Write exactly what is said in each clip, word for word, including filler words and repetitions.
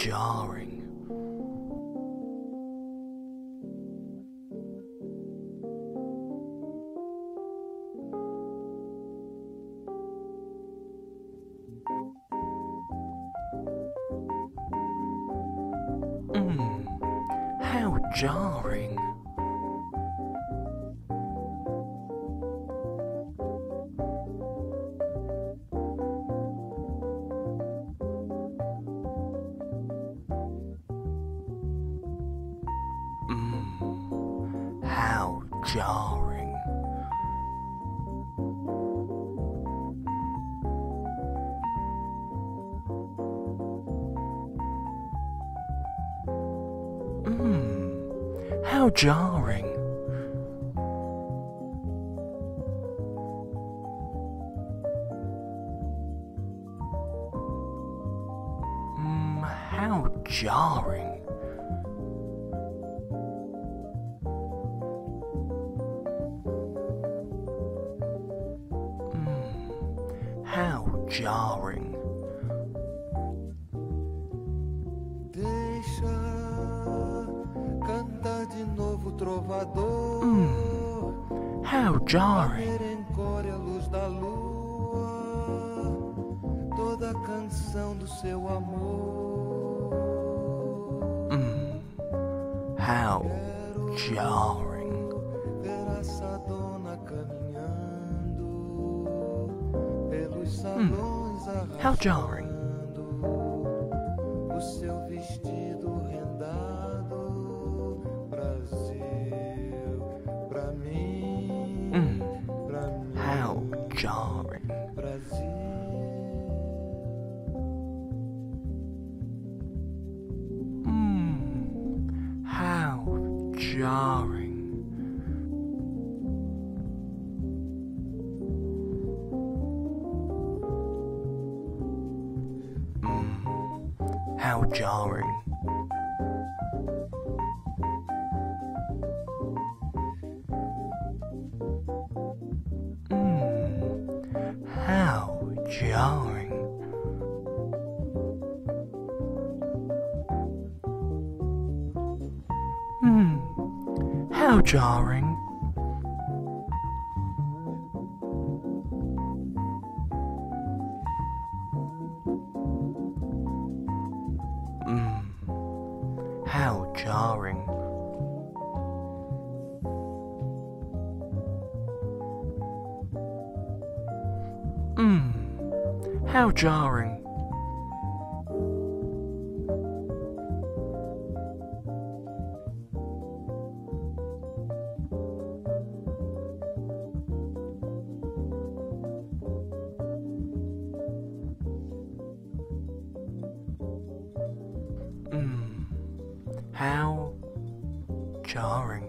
jarring. Mmm, how jarring. Mmm, how jarring. Mmm, how jarring. Mmm, how jarring. Mmm, how jarring. Deixa cantar de novo trovador. Mmm, how jarring. Encore a luz da lua, toda a canção do seu amor. Mmm, how jarring. Ver essa dona caminhando pelos salões arrastando How jarring. o seu vestido rendado. Brasil, pra mim, Mmm, pra mim, how jarring. Brasil. Mmm, how jarring. Mmm, how jarring. Mmm, how jarring. Mmm, how jarring. Mmm, how jarring. Mmm, how jarring. Mmm, how jarring.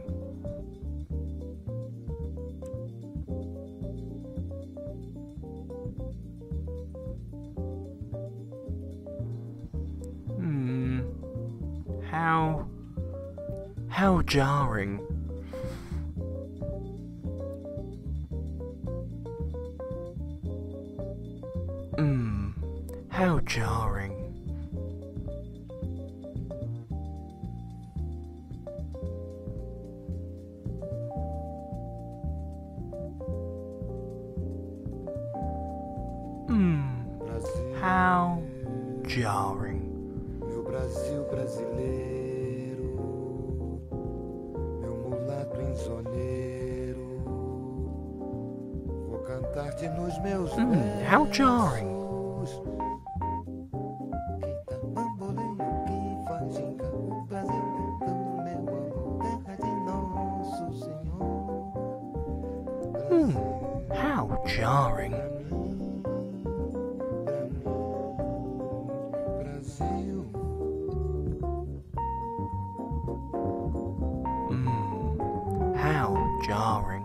Mmm, how, how jarring. Mmm, how jarring. Mmm, Brasil, how jarring. meu Brasil brasileiro, meu mulato insoneiro, vou cantar-te nos meus Mmm, how jarring. versos. Quinta, bamboleio que faz ginga, o Brasil cantando meu amor, terra de nosso Senhor. Mmm, how jarring. Brasil, Mmm, how jarring.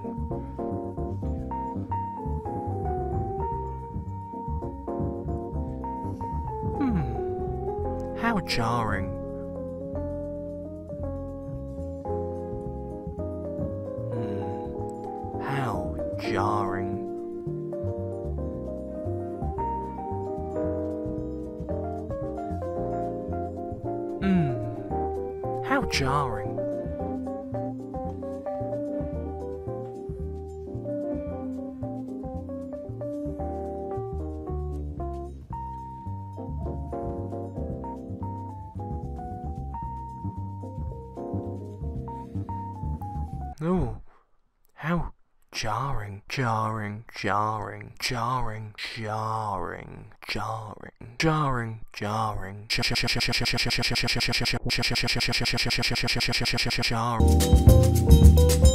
Mmm, how jarring. Mmm, how jarring. jarring. Ooh, how jarring, jarring, jarring, jarring, jarring, jarring, jarring, jarring, jarring.